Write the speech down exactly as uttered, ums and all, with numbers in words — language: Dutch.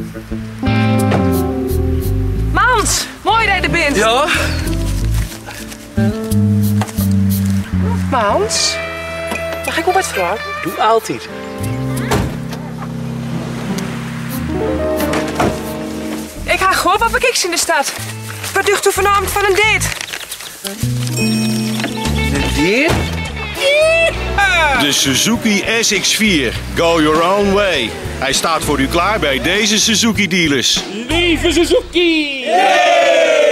Mans, mooi dat je er bent. Ja? Mans, mag ik op wat vragen? Doe altijd. Ik ga gewoon wat bekijks in de stad. Wat ducht u vanavond van een date? De date? De Suzuki S X vier. Go your own way. Hij staat voor u klaar bij deze Suzuki dealers. Lieve Suzuki! Yeah!